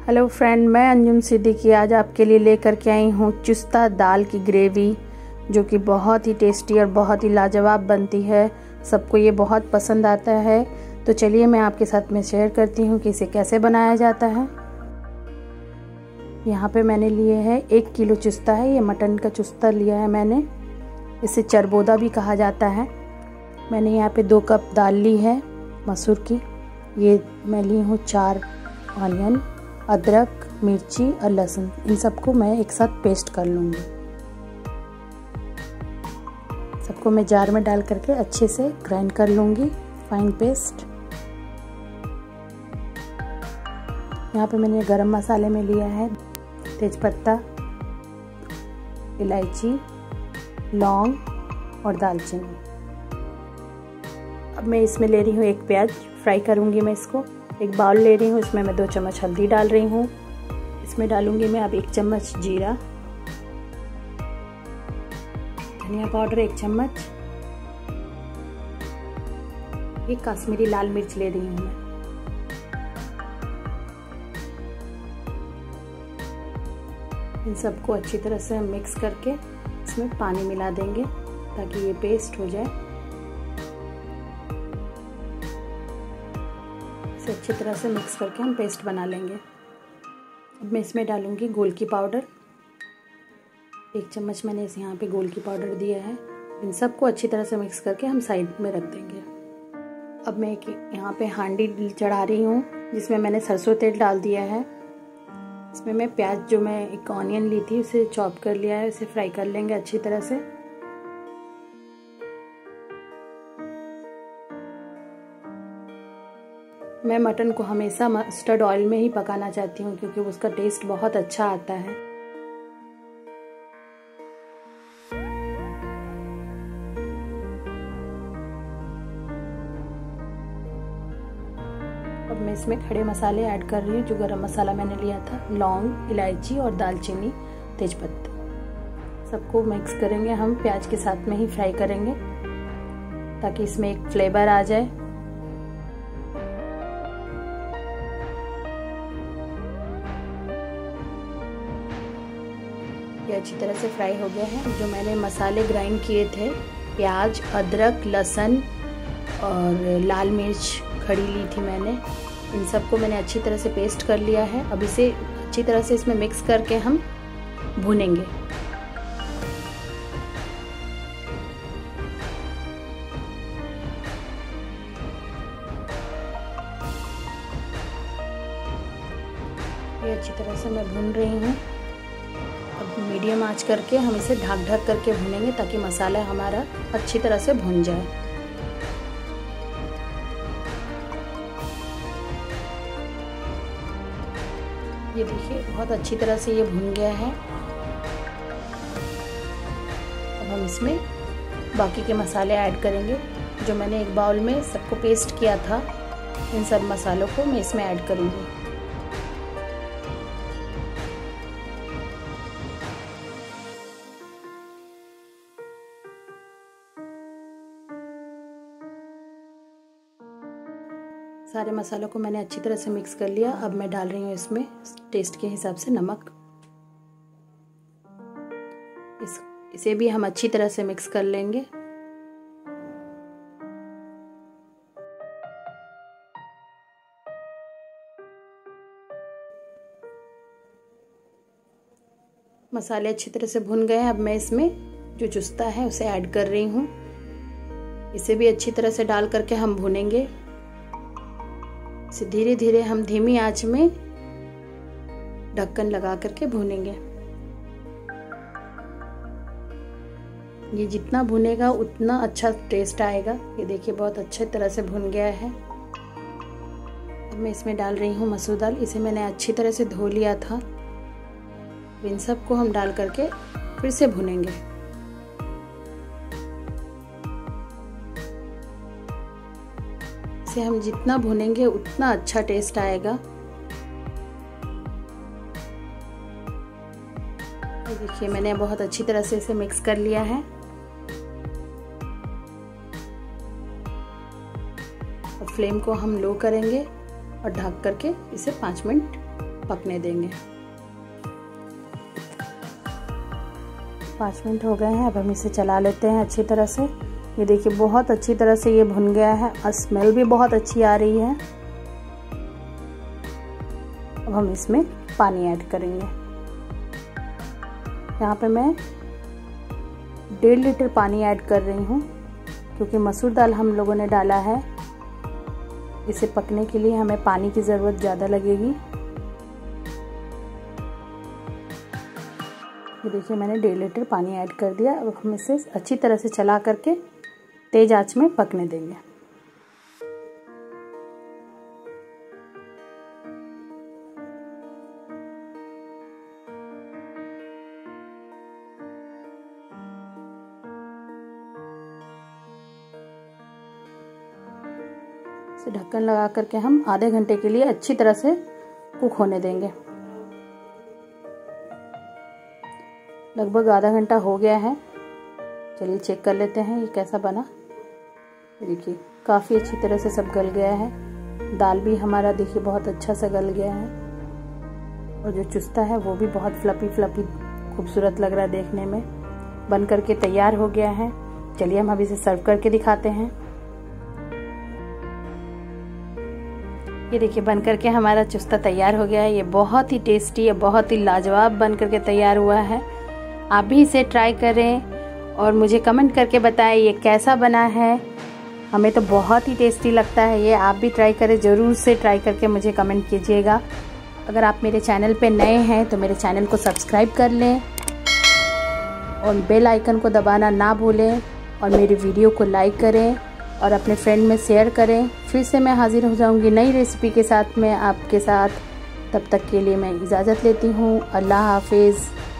Hello friend, मैं अंजुम सिद्दीकी आज आपके लिए लेकर के आई हूँ चुस्ता दाल की ग्रेवी, जो कि बहुत ही टेस्टी और बहुत ही लाजवाब बनती है। सबको ये बहुत पसंद आता है। तो चलिए मैं आपके साथ में शेयर करती हूँ कि इसे कैसे बनाया जाता है। यहाँ पे मैंने लिए है 1 किलो चुस्ता है। ये मटन का चुस्ता लिया है मैंने। इसे चरबोदा भी कहा जाता है। मैंने यहाँ पे 2 कप दाल ली है मसूर की। ये मैं ली हूँ 4 ऑनियन, अदरक, मिर्ची और लहसुन। इन सबको मैं एक साथ पेस्ट कर लूँगी। सबको मैं जार में डाल करके अच्छे से ग्राइंड कर लूँगी, फाइन पेस्ट। यहाँ पे मैंने गरम मसाले में लिया है तेजपत्ता, इलायची, लौंग और दालचीनी। अब मैं इसमें ले रही हूँ 1 प्याज, फ्राई करूँगी मैं इसको। एक बाउल ले रही हूँ, इसमें मैं 2 चम्मच हल्दी डाल रही हूँ। इसमें डालूंगी मैं अब 1 चम्मच जीरा, धनिया पाउडर 1 चम्मच, ये कश्मीरी लाल मिर्च ले रही हूँ मैं। इन सबको अच्छी तरह से मिक्स करके इसमें पानी मिला देंगे ताकि ये पेस्ट हो जाए। इसे अच्छी तरह से मिक्स करके हम पेस्ट बना लेंगे। अब मैं इसमें डालूंगी गोलकी पाउडर, 1 चम्मच मैंने यहाँ पे गोलकी पाउडर दिया है। इन सबको अच्छी तरह से मिक्स करके हम साइड में रख देंगे। अब मैं एक यहाँ पे हांडी चढ़ा रही हूँ जिसमें मैंने सरसों तेल डाल दिया है। इसमें मैं प्याज, जो मैं 1 ऑनियन ली थी उसे चॉप कर लिया है, उसे फ्राई कर लेंगे अच्छी तरह से। मैं मटन को हमेशा मस्टर्ड ऑयल में ही पकाना चाहती हूँ क्योंकि उसका टेस्ट बहुत अच्छा आता है। अब मैं इसमें खड़े मसाले ऐड कर रही हूँ। जो गरम मसाला मैंने लिया था, लौंग, इलायची और दालचीनी, तेजपत्ता, सबको मिक्स करेंगे हम। प्याज के साथ में ही फ्राई करेंगे ताकि इसमें एक फ्लेवर आ जाए। ये अच्छी तरह से फ्राई हो गया है। जो मैंने मसाले ग्राइंड किए थे, प्याज, अदरक, लहसुन और लाल मिर्च खड़ी ली थी मैंने, इन सबको मैंने अच्छी तरह से पेस्ट कर लिया है। अब इसे अच्छी तरह से इसमें मिक्स करके हम भूनेंगे। ये अच्छी तरह से मैं भून रही हूँ। अब मीडियम आंच करके हम इसे ढक करके भूनेंगे ताकि मसाला हमारा अच्छी तरह से भून जाए। ये देखिए बहुत अच्छी तरह से ये भून गया है। अब हम इसमें बाकी के मसाले ऐड करेंगे। जो मैंने एक बाउल में सबको पेस्ट किया था, इन सब मसालों को मैं इसमें ऐड करूँगी। सारे मसालों को मैंने अच्छी तरह से मिक्स कर लिया। अब मैं डाल रही हूँ इसमें टेस्ट के हिसाब से नमक। इसे भी हम अच्छी तरह से मिक्स कर लेंगे। मसाले अच्छी तरह से भुन गए हैं। अब मैं इसमें जो चुस्ता है उसे ऐड कर रही हूँ। इसे भी अच्छी तरह से डाल करके हम भुनेंगे। इसे धीरे धीरे हम धीमी आंच में ढक्कन लगा करके भूनेंगे। ये जितना भुनेगा उतना अच्छा टेस्ट आएगा। ये देखिए बहुत अच्छे तरह से भुन गया है। अब मैं इसमें डाल रही हूँ मसूर दाल। इसे मैंने अच्छी तरह से धो लिया था। इन सबको हम डाल करके फिर से भुनेंगे। इसे हम जितना भुनेंगे उतना अच्छा टेस्ट आएगा। देखिए मैंने बहुत अच्छी तरह से इसे मिक्स कर लिया है। अब फ्लेम को हम लो करेंगे और ढक करके इसे 5 मिनट पकने देंगे। 5 मिनट हो गए हैं। अब हम इसे चला लेते हैं अच्छी तरह से। ये देखिए बहुत अच्छी तरह से ये भुन गया है और स्मेल भी बहुत अच्छी आ रही है। अब हम इसमें पानी ऐड करेंगे। यहाँ पे मैं 1.5 लीटर पानी ऐड कर रही हूँ, क्योंकि मसूर दाल हम लोगों ने डाला है। इसे पकने के लिए हमें पानी की ज़रूरत ज़्यादा लगेगी। ये देखिए मैंने 1.5 लीटर पानी ऐड कर दिया। अब हम इसे अच्छी तरह से चला करके तेज़ आंच में पकने देंगे। इसे ढक्कन लगा करके हम आधे घंटे के लिए अच्छी तरह से कुक होने देंगे। लगभग आधा घंटा हो गया है। चलिए चेक कर लेते हैं ये कैसा बना। देखिए काफ़ी अच्छी तरह से सब गल गया है। दाल भी हमारा देखिए बहुत अच्छा सा गल गया है, और जो चुस्ता है वो भी बहुत फ्लफी खूबसूरत लग रहा है देखने में। बन करके तैयार हो गया है। चलिए हम अभी इसे सर्व करके दिखाते हैं। ये देखिए बन करके हमारा चुस्ता तैयार हो गया है। ये बहुत ही टेस्टी है, बहुत ही लाजवाब बन करके तैयार हुआ है। आप भी इसे ट्राई करें और मुझे कमेंट करके बताएं ये कैसा बना है। हमें तो बहुत ही टेस्टी लगता है ये। आप भी ट्राई करें, ज़रूर से ट्राई करके मुझे कमेंट कीजिएगा। अगर आप मेरे चैनल पे नए हैं तो मेरे चैनल को सब्सक्राइब कर लें और बेल आइकन को दबाना ना भूलें, और मेरी वीडियो को लाइक करें और अपने फ्रेंड में शेयर करें। फिर से मैं हाजिर हो जाऊंगी नई रेसिपी के साथ में आपके साथ। तब तक के लिए मैं इजाज़त लेती हूँ। अल्लाह हाफिज़।